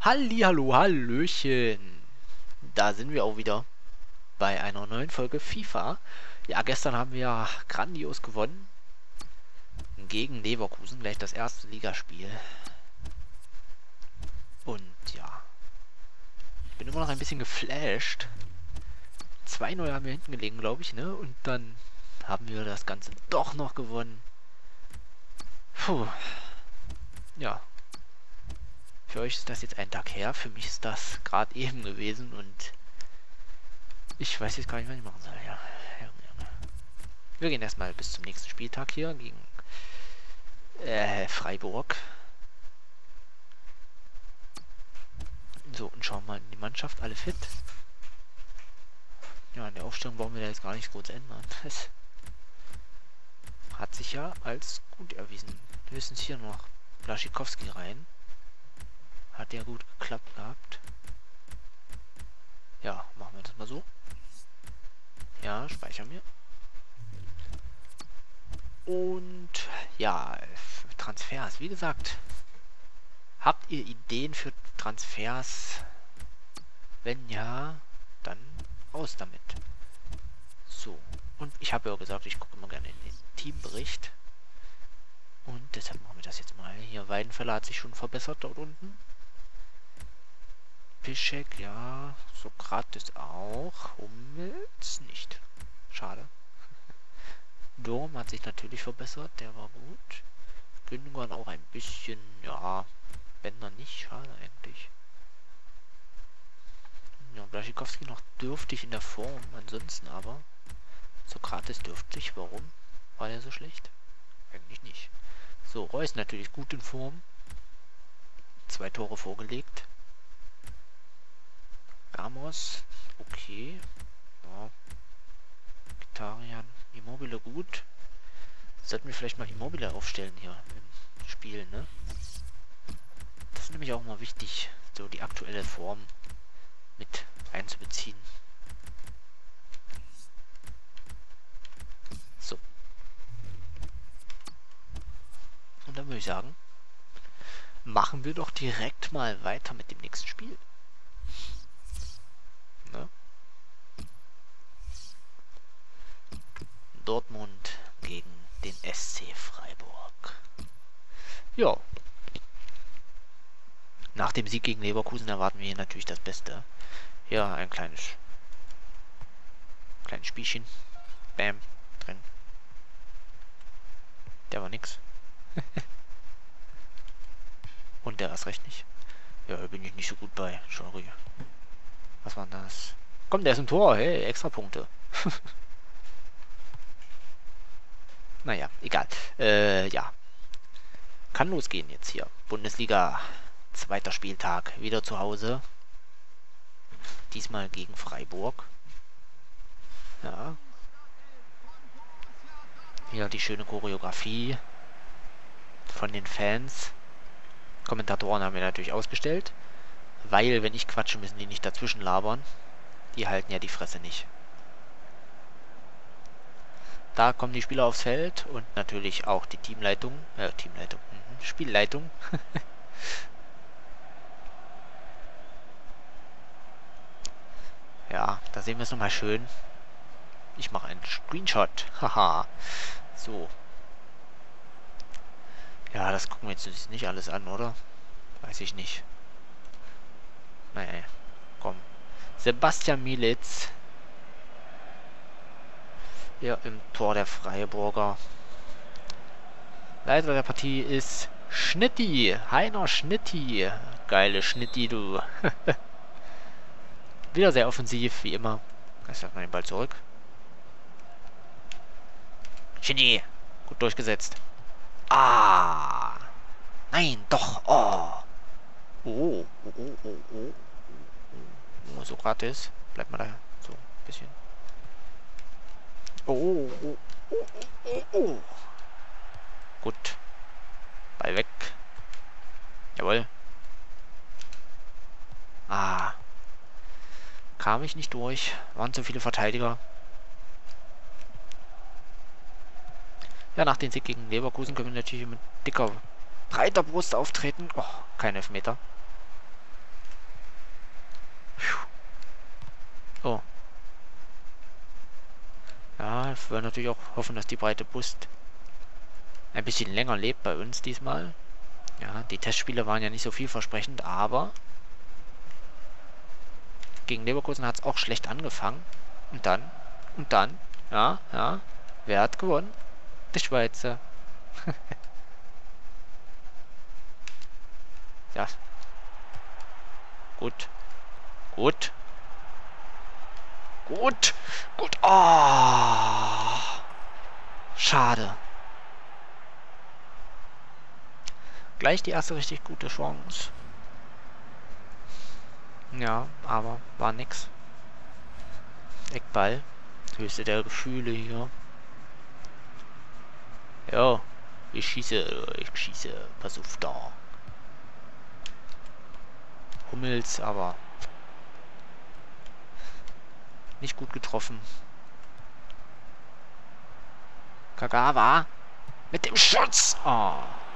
Hallihallo, Hallöchen. Da sind wir auch wieder bei einer neuen Folge FIFA. Ja, gestern haben wir ja grandios gewonnen gegen Leverkusen, gleich das erste Ligaspiel. Und ja, ich bin immer noch ein bisschen geflasht. 2-0 haben wir hinten gelegen, glaube ich, ne? Und dann haben wir das Ganze doch noch gewonnen. Puh, ja. Für euch ist das jetzt ein Tag her, für mich ist das gerade eben gewesen und ich weiß jetzt gar nicht, was ich machen soll. Ja, wir gehen erstmal bis zum nächsten Spieltag hier gegen Freiburg. So, und schauen mal in die Mannschaft. Alle fit. Ja, in der Aufstellung brauchen wir da jetzt gar nichts groß ändern. Das hat sich ja als gut erwiesen. Höchstens hier noch Blaszczykowski rein. Hat ja gut geklappt gehabt. Ja, machen wir das mal so. Ja, speichern wir. Und ja, Transfers. Wie gesagt, habt ihr Ideen für Transfers? Wenn ja, dann raus damit. So, und ich habe ja gesagt, ich gucke immer gerne in den Teambericht. Und deshalb machen wir das jetzt mal. Hier, Weidenfeller hat sich schon verbessert dort unten. Piszczek, ja. Sokrates auch. Hummels nicht. Schade. Durm hat sich natürlich verbessert, der war gut. Gündogan auch ein bisschen, ja. Bender nicht, schade eigentlich. Ja, Blaszczykowski noch dürftig in der Form, ansonsten aber. Sokrates dürftig, warum? War der so schlecht? Eigentlich nicht. So, Reus natürlich gut in Form. 2 Tore vorgelegt. Ramos, okay. Ja. Mkhitaryan, Immobile gut. Sollten wir vielleicht mal Immobile aufstellen hier im Spiel, ne? Das ist nämlich auch mal wichtig, so die aktuelle Form mit einzubeziehen. So. Und dann würde ich sagen, machen wir doch direkt mal weiter mit dem nächsten Spiel. Ne? Dortmund gegen den SC Freiburg. Ja. Nach dem Sieg gegen Leverkusen erwarten wir hier natürlich das Beste. Ja, ein kleines Spielchen. Bam, drin. Der war nix. Und der erst recht nicht. Ja, da bin ich nicht so gut bei. Sorry. Was war das? Komm, der ist im Tor. Hey, extra Punkte. Naja, egal. Ja. Kann losgehen jetzt hier. Bundesliga. 2. Spieltag. Wieder zu Hause. Diesmal gegen Freiburg. Ja. Hier die schöne Choreografie von den Fans. Kommentatoren haben wir natürlich ausgestellt. Weil, wenn ich quatsche, müssen die nicht dazwischen labern. Die halten ja die Fresse nicht. Da kommen die Spieler aufs Feld und natürlich auch die Teamleitung. Spielleitung. Ja, da sehen wir es nochmal schön. Ich mache einen Screenshot. Haha. So. Ja, das gucken wir jetzt nicht alles an, oder? Weiß ich nicht. Nee, komm. Sebastian Milic. Ja, im Tor der Freiburger. Leiter der Partie ist Schnitti. Heiner Schnitti. Geile Schnitti, du. Wieder sehr offensiv, wie immer. Jetzt hat man den Ball zurück. Schnitti. Gut durchgesetzt. Ah. Nein, doch. Oh. Oh. Oh, Sokrates. Bleib mal da. So, ein bisschen. Oh. Gut. Ball weg. Jawohl. Ah. Kam ich nicht durch. Waren zu viele Verteidiger. Ja, nach dem Sieg gegen Leverkusen können wir natürlich mit dicker, breiter Brust auftreten. Oh, kein Elfmeter. wollen natürlich auch hoffen, dass die breite Brust ein bisschen länger lebt bei uns diesmal. Ja, die Testspiele waren ja nicht so vielversprechend, aber gegen Leverkusen hat es auch schlecht angefangen. Und dann, ja, ja, wer hat gewonnen? Die Schweizer. Ja, gut, gut, gut, gut. Oh, schade. Gleich die erste richtig gute Chance. Ja, aber war nix. Eckball. Höchste der Gefühle hier. Ja, ich schieße. Pass auf da. Hummels, aber nicht gut getroffen. Kagawa mit dem Schutz. Oh.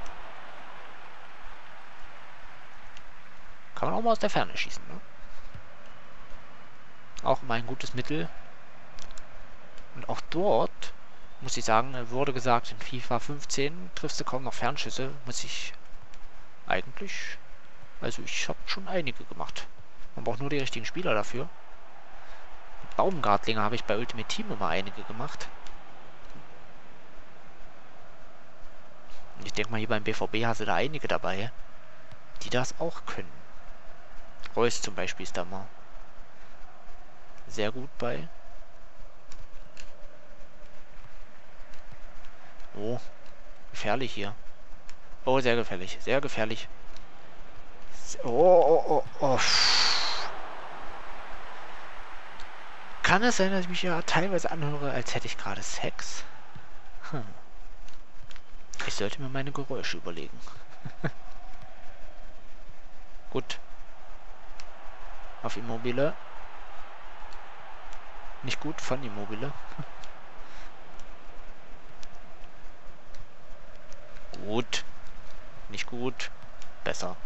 Kann man auch mal aus der Ferne schießen, ne? Auch immer ein gutes Mittel. Und auch dort, muss ich sagen, wurde gesagt, in FIFA 15 triffst du kaum noch Fernschüsse. Muss ich eigentlich... Also ich habe schon einige gemacht. Man braucht nur die richtigen Spieler dafür. Baumgartlinger habe ich bei Ultimate Team immer einige gemacht. Und ich denke mal, hier beim BVB hast du da einige dabei, die das auch können. Reus zum Beispiel ist da mal sehr gut bei. Oh, gefährlich hier. Oh, sehr gefährlich. Sehr gefährlich. Oh, oh, oh, oh. Kann es sein, dass ich mich ja teilweise anhöre, als hätte ich gerade Sex? Hm. Ich sollte mir meine Geräusche überlegen. Gut. Auf Immobile. Nicht gut von Immobile. Gut. Nicht gut. Besser.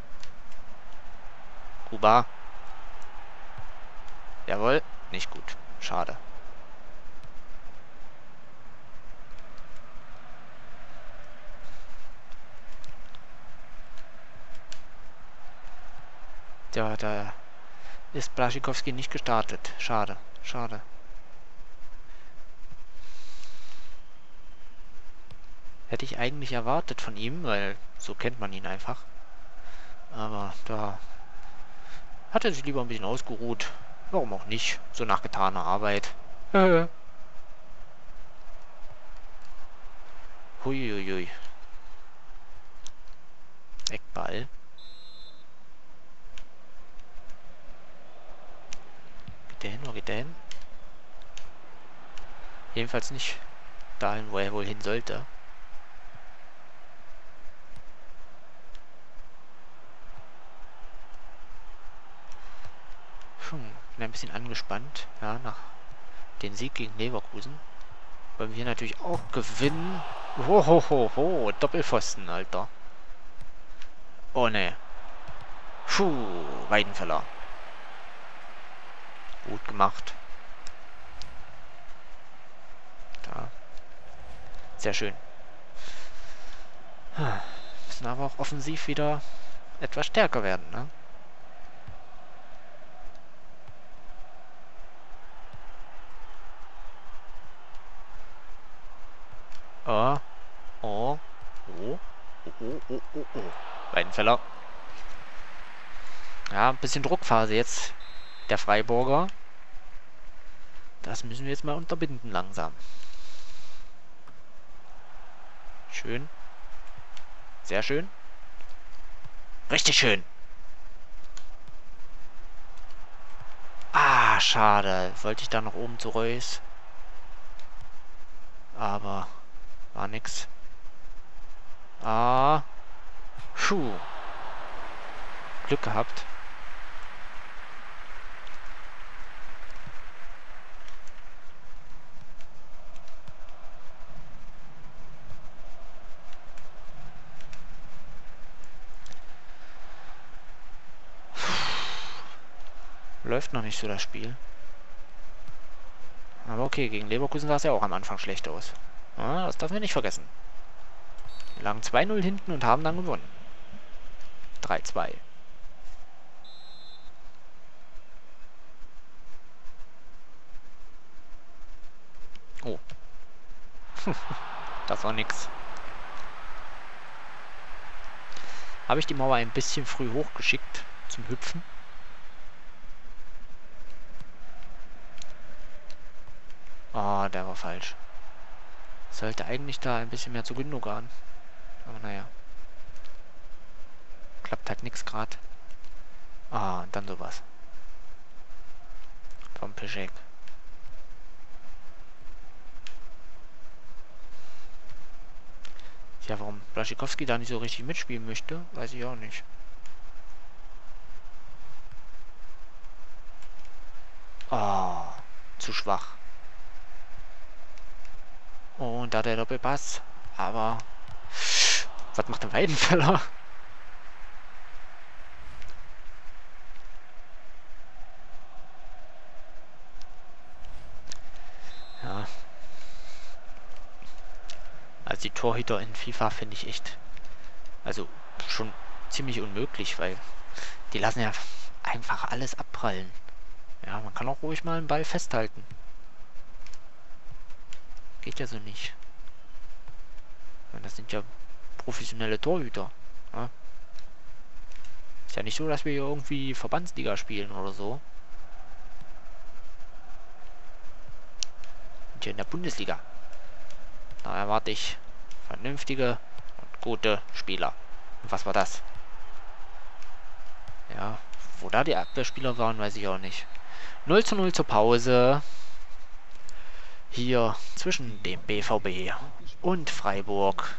Kuba. Jawohl. Nicht gut. Schade. Ja, da ist Blaszczykowski nicht gestartet. Schade. Schade. Hätte ich eigentlich erwartet von ihm, weil so kennt man ihn einfach. Aber da hat er sich lieber ein bisschen ausgeruht. Warum auch nicht? So nach getaner Arbeit. Huiuiui. Eckball. Geht der hin? Wo geht der hin? Jedenfalls nicht dahin, wo er wohl hin sollte. Bin ein bisschen angespannt, ja, nach dem Sieg gegen Leverkusen. Wollen wir natürlich auch gewinnen. Hohoho, Doppelpfosten, Alter. Oh ne. Puh, Weidenfeller. Gut gemacht. Da. Sehr schön. Müssen aber auch offensiv wieder etwas stärker werden, ne? Oh. Oh. Oh. Oh, oh, oh, oh. Weidenfeller. Ja, ein bisschen Druckphase jetzt. Der Freiburger. Das müssen wir jetzt mal unterbinden langsam. Schön. Sehr schön. Richtig schön. Ah, schade. Wollte ich da noch oben zu Reus. Aber war nix. Ah. Puh. Glück gehabt. Läuft noch nicht so das Spiel. Aber okay, gegen Leverkusen sah es ja auch am Anfang schlecht aus. Ja, das dürfen wir nicht vergessen. Wir lagen 2-0 hinten und haben dann gewonnen. 3-2. Oh, das war nix. Habe ich die Mauer ein bisschen früh hochgeschickt zum Hüpfen? Oh, der war falsch. Sollte eigentlich da ein bisschen mehr zu Gündogan. Aber naja. Klappt halt nix gerade. Ah, und dann sowas. Vom Piszczek. Ja, warum Blaszczykowski da nicht so richtig mitspielen möchte, weiß ich auch nicht. Oh, zu schwach. Und da der Doppelpass. Aber was macht der Weidenfeller? Ja. Also die Torhüter in FIFA finde ich echt, also schon ziemlich unmöglich, weil die lassen ja einfach alles abprallen. Ja, man kann auch ruhig mal einen Ball festhalten. Geht ja so nicht. Und das sind ja professionelle Torhüter. Ja? Ist ja nicht so, dass wir hier irgendwie Verbandsliga spielen oder so. Und hier in der Bundesliga. Da erwarte ich vernünftige und gute Spieler. Und was war das? Ja, wo da die Abwehrspieler waren, weiß ich auch nicht. 0:0 zur Pause. Hier zwischen dem BVB und Freiburg.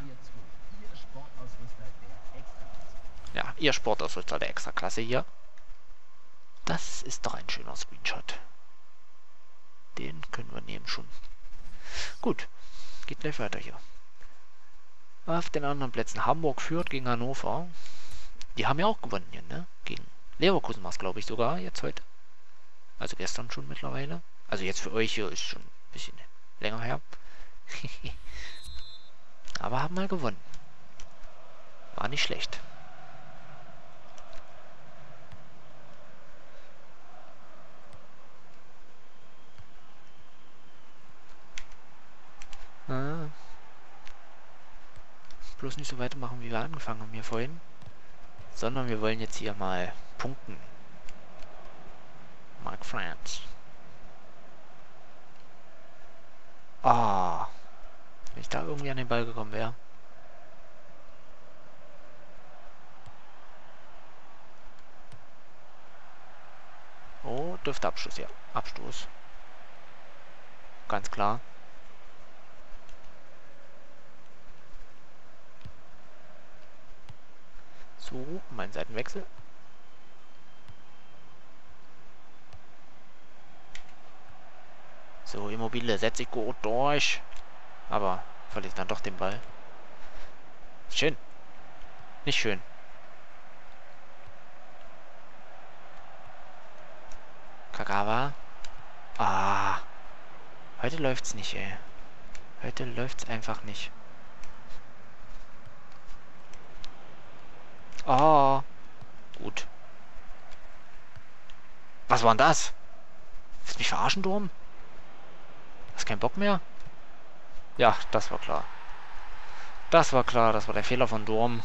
Ja, ihr Sportausrüster der Extraklasse hier. Das ist doch ein schöner Screenshot. Den können wir nehmen schon. Gut, geht gleich weiter hier. Auf den anderen Plätzen Hamburg führt gegen Hannover. Die haben ja auch gewonnen hier, ne? Gegen Leverkusen war es, glaube ich, sogar jetzt heute. Also gestern schon mittlerweile. Also jetzt für euch hier ist schon ein bisschen länger her. Aber haben mal gewonnen. War nicht schlecht. Ah. Bloß nicht so weitermachen, wie wir angefangen haben hier vorhin. Sondern wir wollen jetzt hier mal punkten. Mark France. Ah. Wenn ich da irgendwie an den Ball gekommen wäre. Oh, dürfte Abschluss, ja. Abstoß. Ganz klar. So, mein Seitenwechsel. So, Immobile setzt sich gut durch. Aber verliert dann doch den Ball. Schön. Nicht schön. Kagawa. Ah. Heute läuft's nicht, ey. Heute läuft's einfach nicht. Oh. Gut. Was war denn das? Willst du mich verarschen, Durm? Hast keinen Bock mehr? Ja, das war klar. Das war klar, das war der Fehler von Durm.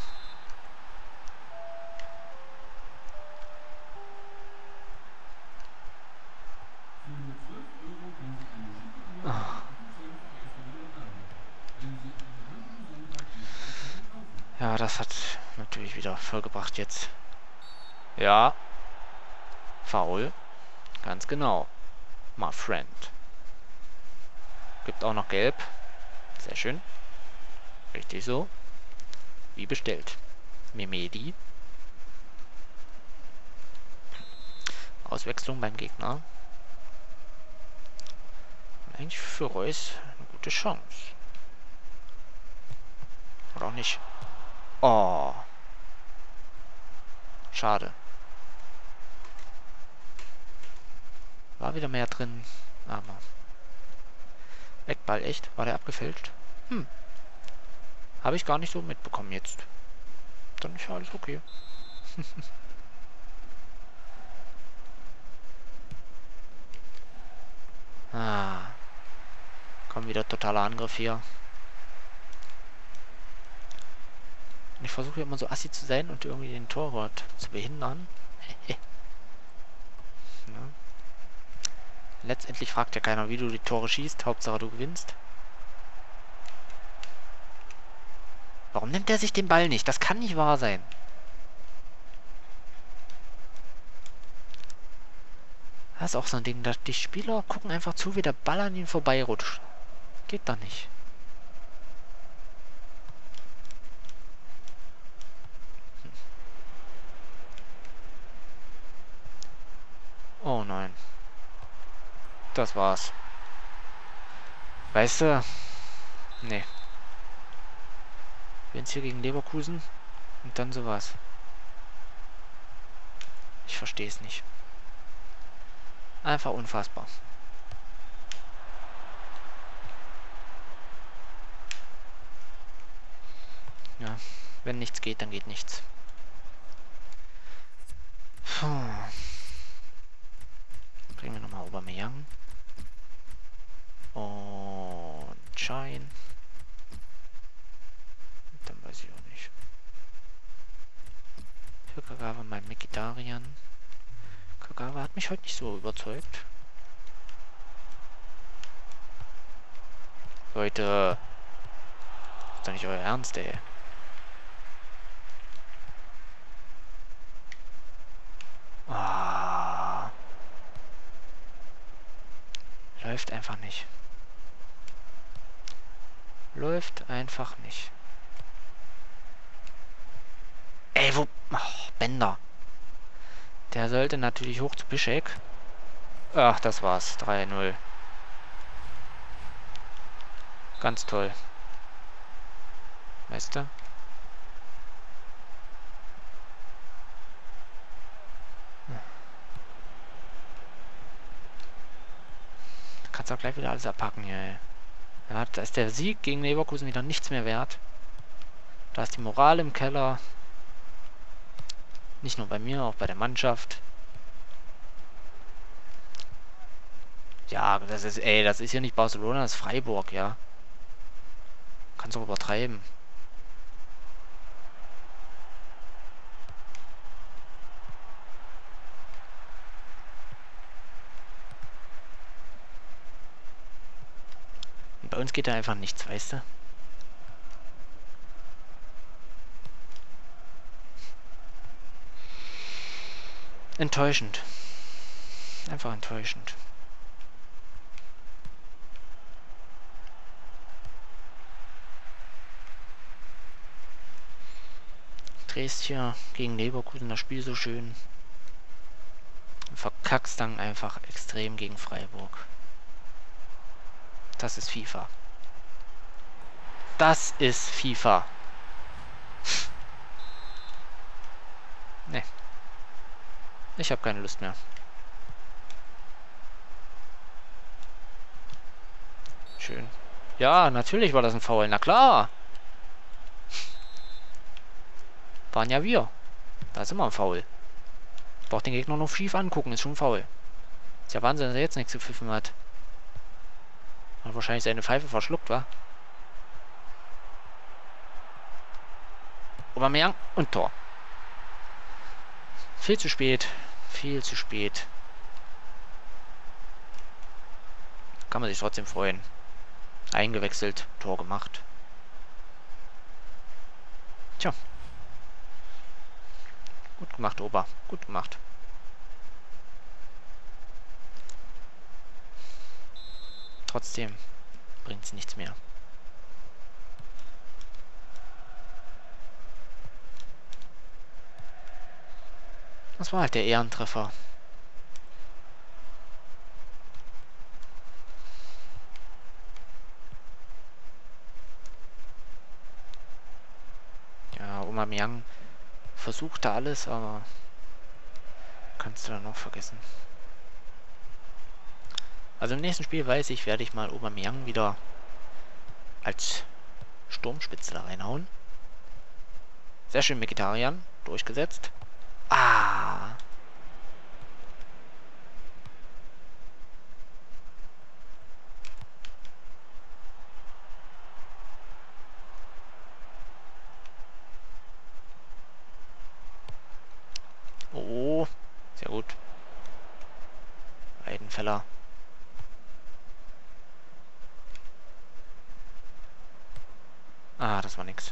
Ja, das hat natürlich wieder vollgebracht jetzt. Ja. Foul. Ganz genau. My friend. Gibt auch noch Gelb. Sehr schön. Richtig so. Wie bestellt. Memedi. Auswechslung beim Gegner. Und eigentlich für Reus eine gute Chance. Oder auch nicht. Oh. Schade. War wieder mehr drin. Aber Eckball, echt? War der abgefälscht? Hm. Habe ich gar nicht so mitbekommen jetzt. Dann ist ja alles okay. Ah. Kommt wieder totaler Angriff hier. Ich versuche immer so assi zu sein und irgendwie den Torwart zu behindern. Ja. Letztendlich fragt ja keiner, wie du die Tore schießt. Hauptsache du gewinnst. Warum nimmt er sich den Ball nicht? Das kann nicht wahr sein. Das ist auch so ein Ding, dass die Spieler gucken einfach zu, wie der Ball an ihnen vorbeirutscht. Geht doch nicht. Oh nein. Das war's. Weißt du? Nee. Wenn hier gegen Leverkusen und dann sowas. Ich verstehe es nicht. Einfach unfassbar. Ja, wenn nichts geht, dann geht nichts. Puh. Kriegen wir nochmal Aubameyang. Und Schein. Dann weiß ich auch nicht. Für Kagawa mein Mkhitaryan. Kagawa hat mich heute nicht so überzeugt. Leute. Ist doch nicht euer Ernst, ey. Ah. Läuft einfach nicht. Läuft einfach nicht. Ey, wo... Ach, Bender. Der sollte natürlich hoch zu Bischek. Ach, das war's. 3-0. Ganz toll. Weißt du? Kannst auch gleich wieder alles abpacken hier, ey. Ja, da ist der Sieg gegen Leverkusen wieder nichts mehr wert. Da ist die Moral im Keller. Nicht nur bei mir, auch bei der Mannschaft. Ja, das ist, ey, das ist hier nicht Barcelona, das ist Freiburg, ja. Kannst doch übertreiben. Und bei uns geht da einfach nichts, weißt du? Enttäuschend. Einfach enttäuschend. Drehst hier gegen Leverkusen das Spiel so schön. Verkackst dann einfach extrem gegen Freiburg. Das ist FIFA. Das ist FIFA. Ne. Ich habe keine Lust mehr. Schön. Ja, natürlich war das ein Foul. Na klar. Waren ja wir. Da ist immer ein Foul. Braucht den Gegner noch schief angucken, ist schon faul. Ist ja Wahnsinn, dass er jetzt nichts gepfiffen hat. Hat wahrscheinlich seine Pfeife verschluckt, wa? Aubameyang und Tor. Viel zu spät. Viel zu spät. Kann man sich trotzdem freuen. Eingewechselt, Tor gemacht. Tja. Gut gemacht, Ober. Gut gemacht. Trotzdem bringt es nichts mehr. Das war halt der Ehrentreffer. Ja, Aubameyang versucht da alles, aber kannst du dann noch vergessen. Also im nächsten Spiel weiß ich, werde ich mal Aubameyang wieder als Sturmspitze da reinhauen. Sehr schön, Mkhitaryan. Durchgesetzt. Ah. Oh. Sehr gut. Weidenfeller. Ah, das war nix.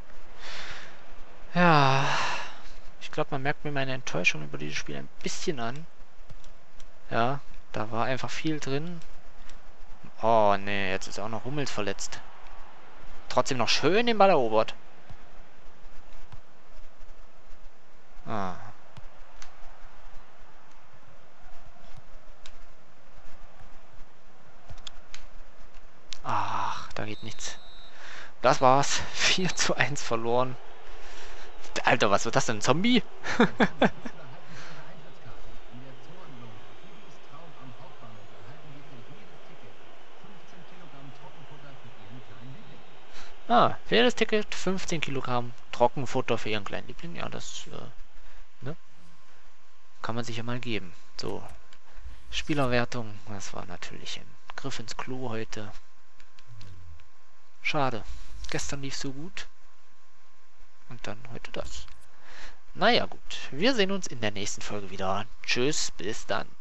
Ja. Ich glaube, man merkt mir meine Enttäuschung über dieses Spiel ein bisschen an. Ja, da war einfach viel drin. Oh, nee, jetzt ist auch noch Hummels verletzt. Trotzdem noch schön den Ball erobert. Ah. Ach, da geht nichts. Das war's. 4:1 verloren. Alter, was wird das denn? Ein Zombie? Ah, faires Ticket, 15 Kilogramm Trockenfutter für ihren kleinen Liebling. Ja, das ne? Kann man sich ja mal geben. So, Spielerwertung. Das war natürlich ein Griff ins Klo heute. Schade. Gestern lief so gut. Und dann heute das. Naja gut, wir sehen uns in der nächsten Folge wieder. Tschüss, bis dann.